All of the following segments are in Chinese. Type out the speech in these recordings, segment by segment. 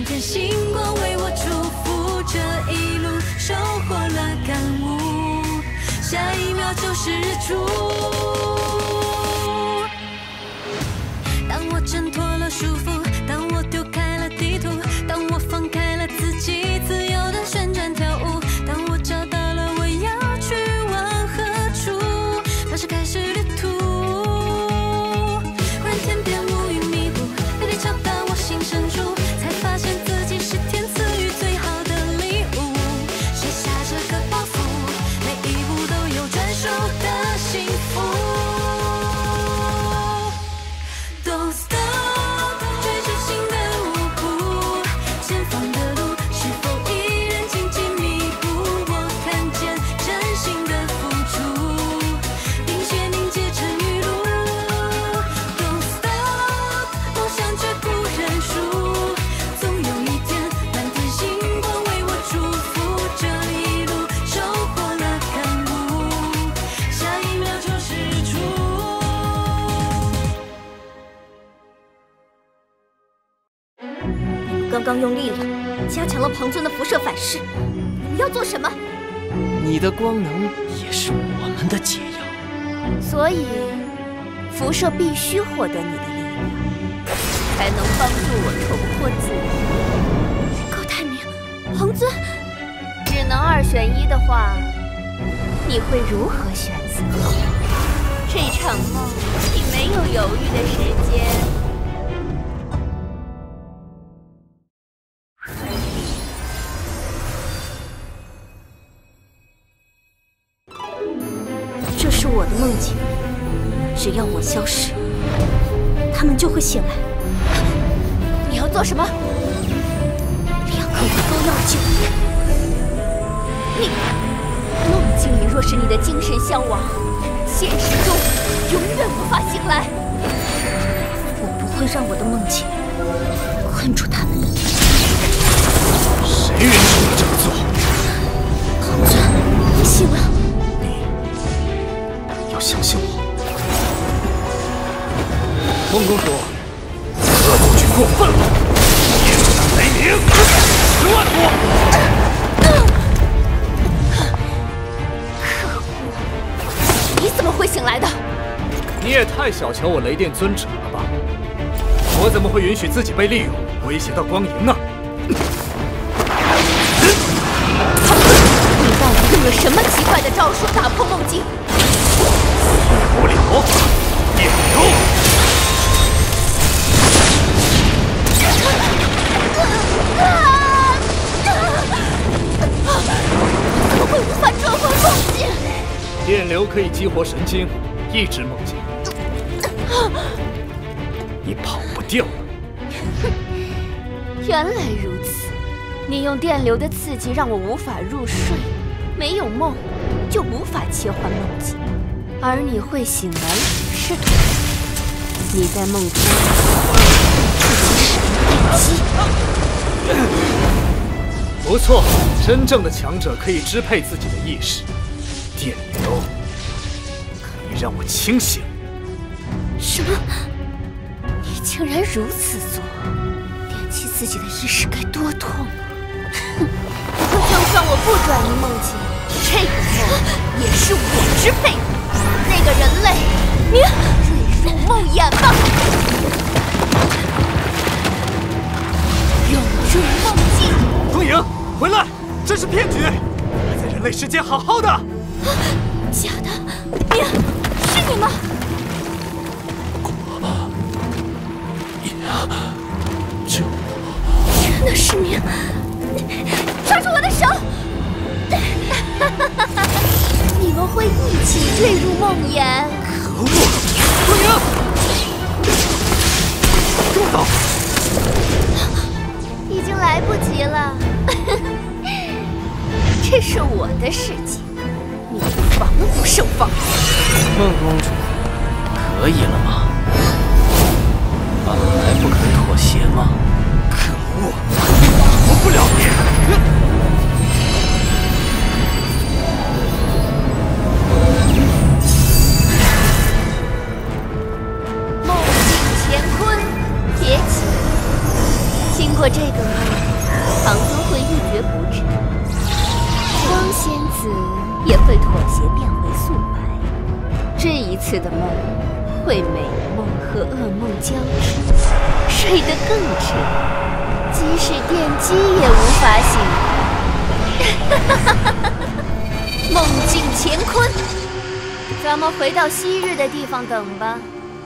满天星光为我祝福，这一路收获了感悟，下一秒就是日出。当我挣脱了束缚，当我丢开了地图，当我放开了自己，自由的旋转跳舞，当我找到了我要去往何处，发射开始旅途。忽然天边乌云密布，背地找到我心深处，才发现自己是天赐予最好的礼物。卸下这个包袱，每一步都有专属的幸福。Don't stop， 追逐新的舞步，前方的路是否依然荆棘密布？我看见真心的付出，冰雪凝结成雨露。Don't stop， 梦想绝不认输，总有一天满天星光为我祝福，这一路收获了感悟，下一秒就是日出。 刚刚用力了，加强了庞尊的辐射反噬。你们要做什么？ 你的光能也是我们的解药， 所以，辐射必须获得你的力量，才能帮助我重获自我。高泰明，庞尊，只能2选1的话，你会如何选择？这场梦，你没有犹豫的时间。这是我的梦境，只要我消失，他们就会醒来。你要做什么？2个我都要救。你梦境里若是你的精神相亡，现实中永远无法醒来。我不会让我的梦境困住他们的。 谁允许你这么做？ 庞尊，你醒了。 要相信我，梦公主，恶斗君过分了！夜幕的雷鸣，10万多！ 可恶！你怎么会醒来的？ 你也太小瞧我雷电尊者了吧！我怎么会允许自己被利用，威胁到光莹呢？ 你到底用了什么奇怪的招数打破梦境？ 无力魔法，电流！ 怎么会无法转换梦境？ 电流可以激活神经，抑制梦境。你跑不掉了。 原来如此，你用电流的刺激让我无法入睡，没有梦就无法切换梦境。而你会醒来是对的，你在梦中自己使用电击。 不错，真正的强者可以支配自己的意识，电流可以让我清醒。 什么？你竟然如此做？点击自己的意识该多痛啊！哼！可就算我不转移梦境，这个梦也是我支配的。那个人类，你坠入梦魇吧！涌入梦境。 光莹，回来！这是骗局！我在人类世界好好的。 假的！你是你吗？ 救我！真的是你！抓住我的手！你们会一起坠入梦魇。 可恶！光莹，住手！ 已经来不及了。这是我的世界，你防不胜防。 梦公主，可以了吗？俺们还不肯妥协吗？ 可恶！饶不了你！ 梦境乾坤，别急。经过这个梦。 唐僧会一蹶不振，光仙子也会妥协变回素白。这一次的梦会美梦和噩梦交织，睡得更沉，即使电击也无法醒。梦境乾坤，咱们回到昔日的地方等吧。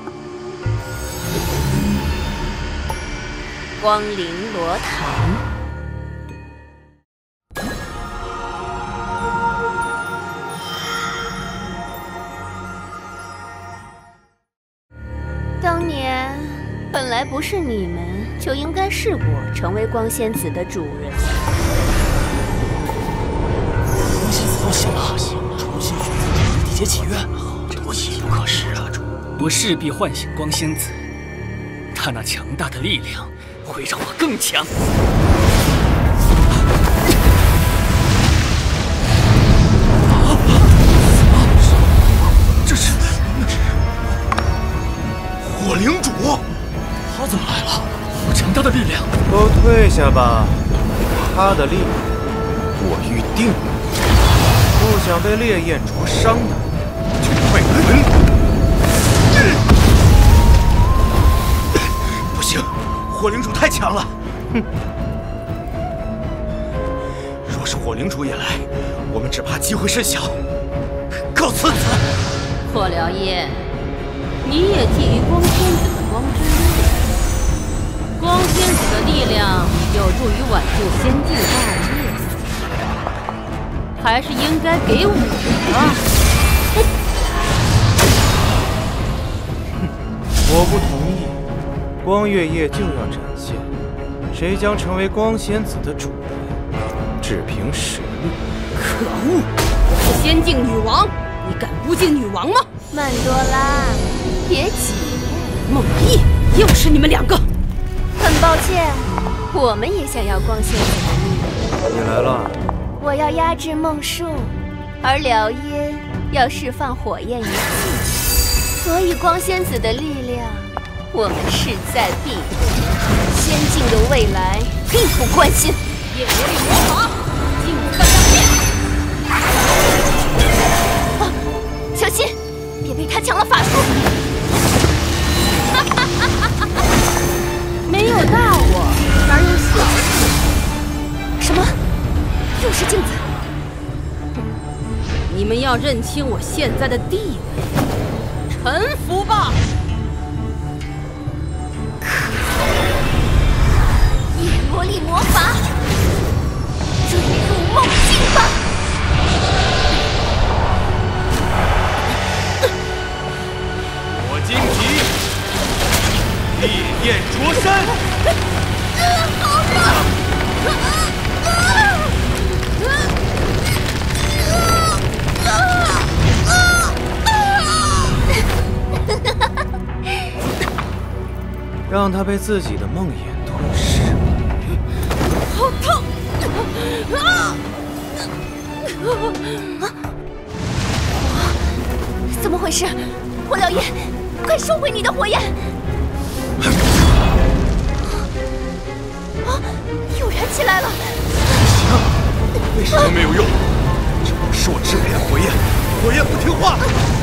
光临罗坛。当年本来不是你们，就应该是我成为光仙子的主人。 光仙子都醒了，重新选择地缔结契约，这岂不可失啊！ 我势必唤醒光仙子，她那强大的力量会让我更强。 这是火灵主，他怎么来了？有强大的力量！ 都退下吧，他的力量我预定了。不想被烈焰灼伤的，就快滚！ 不行，火灵主太强了。 哼！ 若是火灵主也来，我们只怕机会甚小。告辞！ 火燎夜，你也觊觎光仙子的光之力。光仙子的力量有助于挽救仙境大业，还是应该给我啊！ 我不同意。光月夜就要展现，谁将成为光仙子的主人，只凭实力。 可恶！我是仙境女王，你敢诬陷女王吗？ 曼多拉，别急。 梦逸，又是你们两个！ 很抱歉，我们也想要光仙子的力量。 你来了。 我要压制梦树，而燎耶要释放火焰一气，所以光仙子的力量，我们势在必得。仙境的未来并不关心。 夜魔力魔法，进入半张面。 啊！小心，别被他抢了法术。 没有大我，哪有小我？ 什么？又是镜子！ 你们要认清我现在的地位，臣服吧！ 夜魔力魔法，坠入梦境吧！ 我荆棘，烈焰灼山。 好棒！ 让他被自己的梦魇吞噬。 好痛！ 怎么回事？火燎耶，快收回你的火焰！啊，又燃起来了！ 为什么没有用？这不是我支配的火焰，火焰不听话。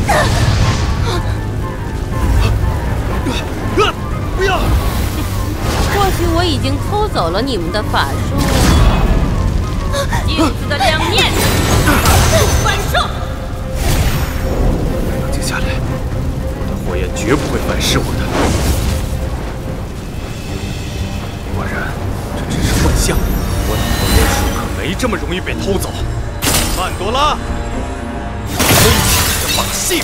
不要！ 或许我已经偷走了你们的法术。镜子的两面，反射！ 冷静下来，我的火焰绝不会反噬我的。果然，这只是幻象，我的火焰术可没这么容易被偷走。曼多拉，偷抢的把戏！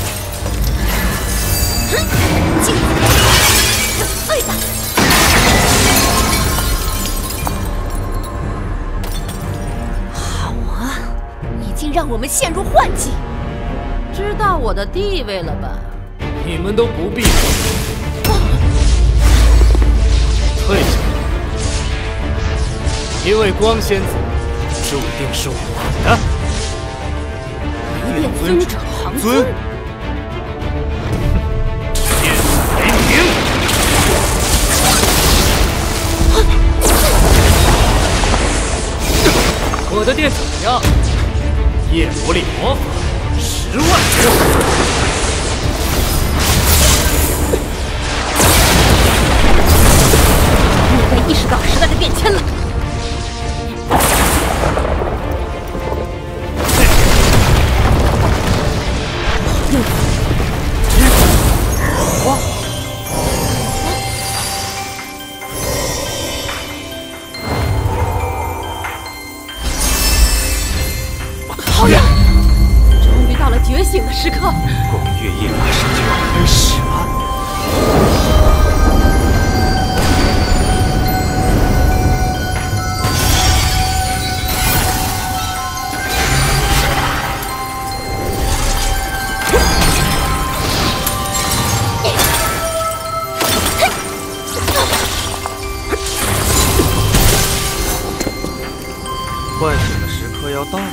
镜子，碎吧！好啊，已经让我们陷入幻境。 知道我的地位了吧？ 你们都不必退下，因为光仙子注定是我的。 变尊者唐尊， 天雷鸣！ 我的店怎么样？夜魔力魔法10万多。 你该意识到时代的变迁了。 好呀！ 终于到了觉醒的时刻。 光月夜马上就要开始了。 唤醒的时刻要到了。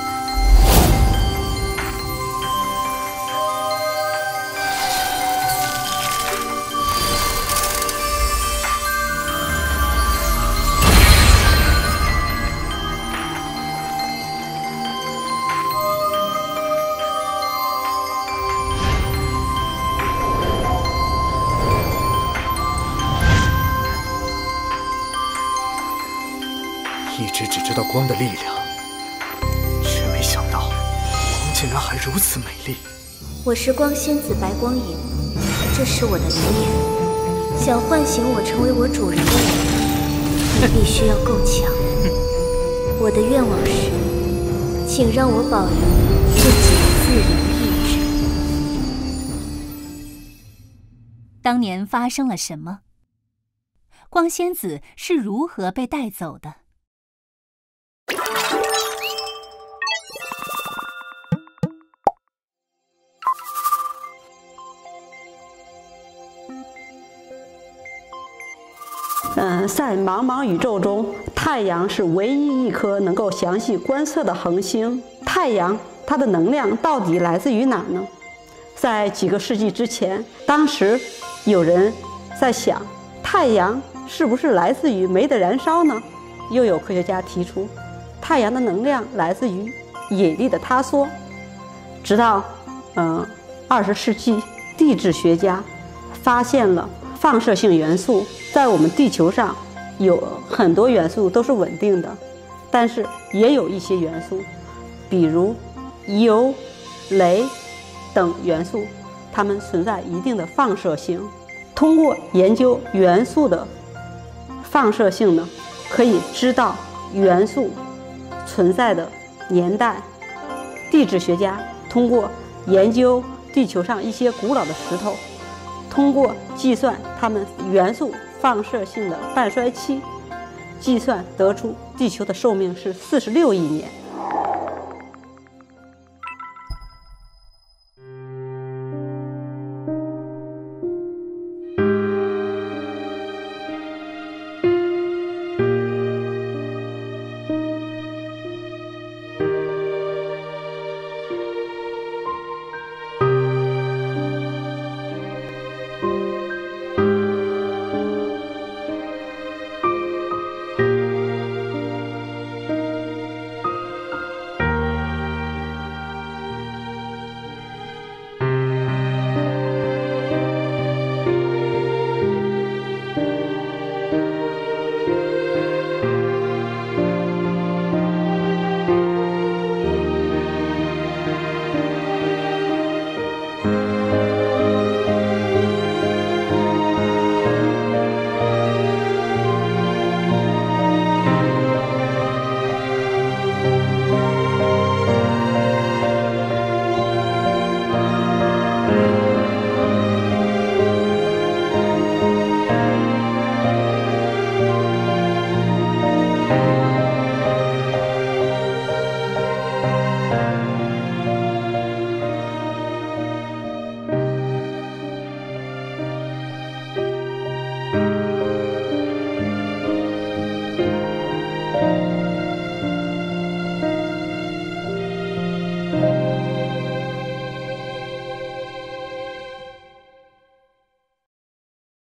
一直只知道光的力量，却没想到光竟然还如此美丽。 我是光仙子白光影，这是我的灵验。想唤醒我成为我主人的人，你必须要够强。我的愿望是，请让我保留自己的自由意志。 当年发生了什么？光仙子是如何被带走的？ 在茫茫宇宙中，太阳是唯一一颗能够详细观测的恒星。太阳它的能量到底来自于哪呢？在几个世纪之前，当时有人在想，太阳是不是来自于煤的燃烧呢？又有科学家提出，太阳的能量来自于引力的塌缩。直到20世纪，地质学家发现了放射性元素。在我们地球上有很多元素都是稳定的，但是也有一些元素，比如铀、镭等元素，它们存在一定的放射性。通过研究元素的放射性呢，可以知道元素存在的年代。地质学家通过研究地球上一些古老的石头，通过计算它们元素放射性的半衰期，计算得出地球的寿命是46亿年。